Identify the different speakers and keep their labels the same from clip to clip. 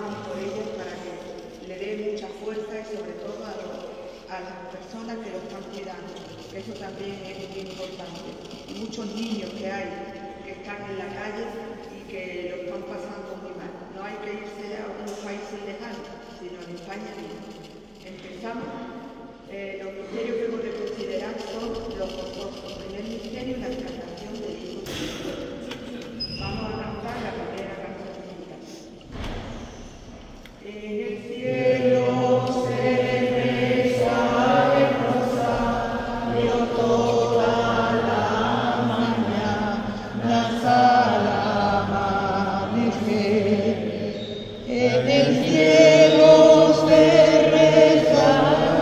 Speaker 1: rezamos por ellos para que le dé mucha fuerza y sobre todo a las personas que lo están cuidando. Eso también es muy importante. Muchos niños que hay que están en la calle y que lo están pasando muy mal. No hay que irse a unos países lejanos, sino en España mismo. Empezamos. Los misterios que hemos de considerar son los gozosos. El primer misterio es la encarnación del Hijo de Dios. Vamos a cantar la primera cancioncita. En el cielo se reza el rosario toda la mañana hasta el amanecer. En el cielo se reza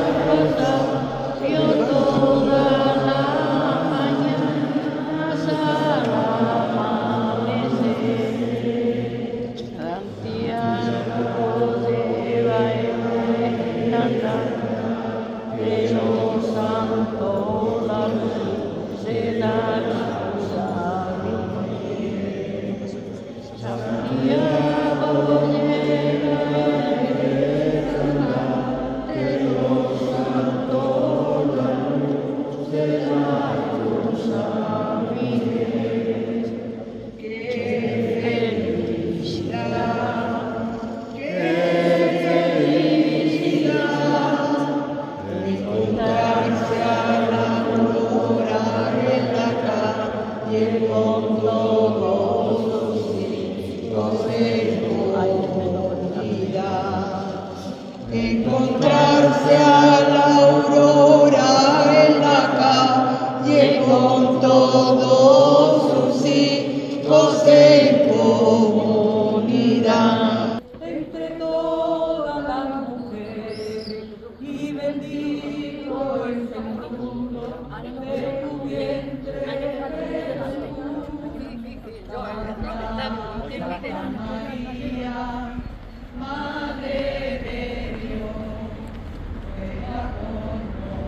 Speaker 1: encontrarse a la aurora en la calle con todos sus hijos en comunidad.
Speaker 2: Entre todas las mujeres y bendito el fruto de tu vientre, María, Madre de Dios, ruega por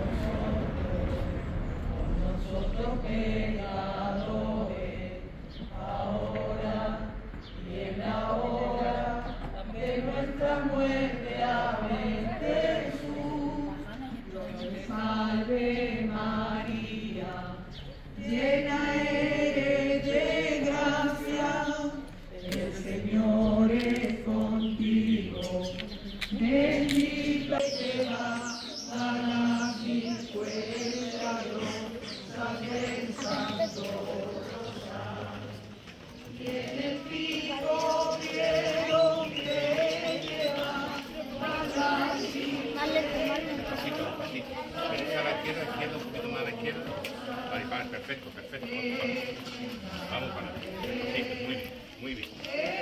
Speaker 2: nosotros pecadores, ahora y en la hora de nuestra muerte. Amén. Jesús, Dios te salve María, llena eres de gracia, el Señor es contigo, bendita serás a la escuela, del Santo Rosario. Y en el pico cielo que lleva a la
Speaker 3: Derecha a la izquierda, un poquito más a la izquierda. Vale, perfecto, perfecto. Vamos para adelante. Sí, muy bien, muy bien.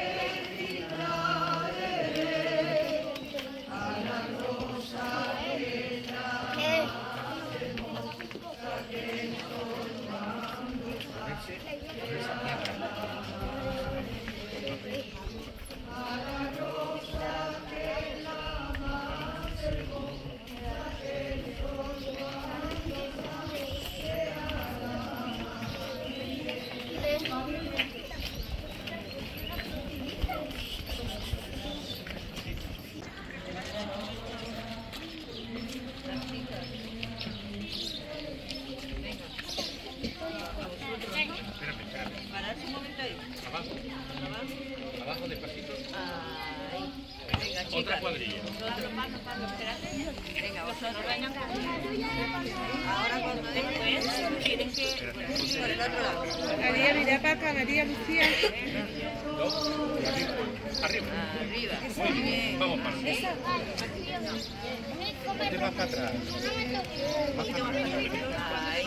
Speaker 3: Abajo despacito.
Speaker 4: Venga, chicas.
Speaker 3: Otra cuadrilla.
Speaker 4: Nosotros más, espérate. Venga, vosotros vengan. Ahora cuando después tienen que por el otro lado.
Speaker 5: María, mira para acá, María Lucía.
Speaker 3: Dos. Arriba.
Speaker 4: Arriba.
Speaker 3: Muy bien. Vamos para adelante. Ponte más para atrás. Más para atrás.
Speaker 4: Ahí.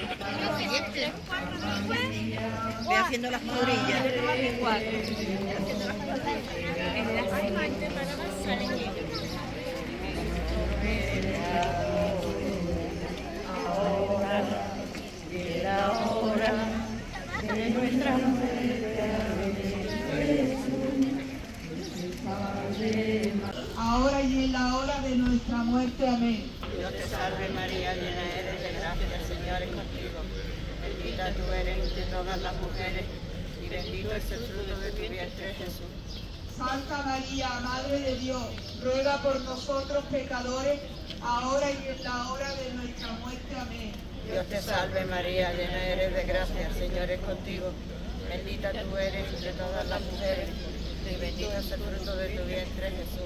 Speaker 5: Ve haciendo las cuadrillas.
Speaker 1: Ahora y en la hora de nuestra muerte. Amén.
Speaker 5: Dios te salve María, llena eres de gracia, el Señor es contigo. Bendita tú eres entre todas las mujeres y bendito es el fruto de tu vientre, Jesús.
Speaker 2: Santa María, Madre de Dios, ruega por nosotros pecadores, ahora y en la hora de nuestra muerte. Amén.
Speaker 5: Dios te salve María, llena eres de gracia, el Señor es contigo. Bendita tú eres entre todas las mujeres, y bendito es el fruto de tu vientre, Jesús.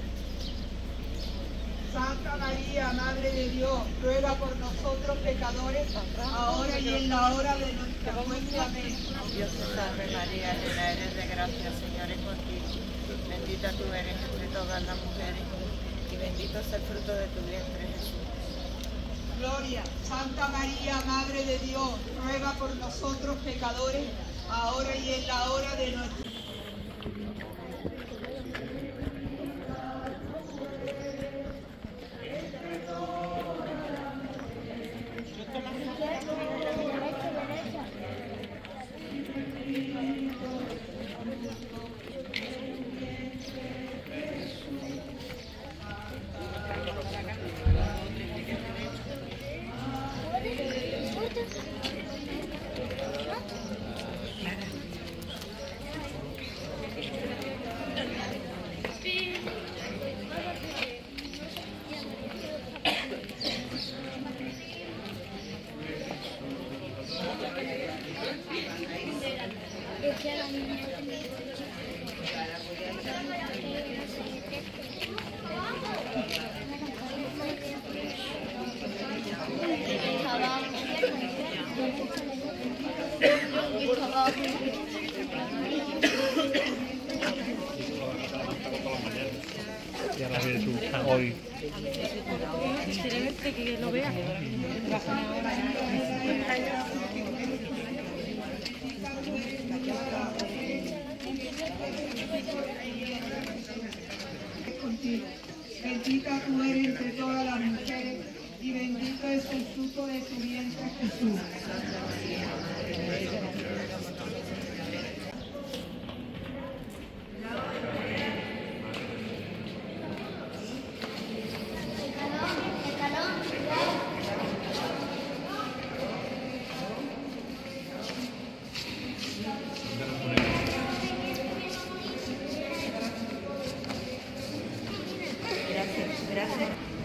Speaker 2: Santa María, Madre de Dios, ruega por nosotros pecadores, ahora y en la hora de nuestra muerte. Amén.
Speaker 5: Dios te salve María, llena eres de gracia, el Señor es contigo. Bendita tú eres entre todas las mujeres, y bendito es el fruto de tu vientre, Jesús.
Speaker 2: Gloria, Santa María, Madre de Dios, ruega por nosotros pecadores, ahora y en la hora de nuestra
Speaker 6: Y a la vez tú, hoy.
Speaker 4: Que lo vea.
Speaker 2: contigo. Bendita tú eres entre todas las mujeres y bendito es el fruto de tu vientre, Jesús.
Speaker 4: Gracias.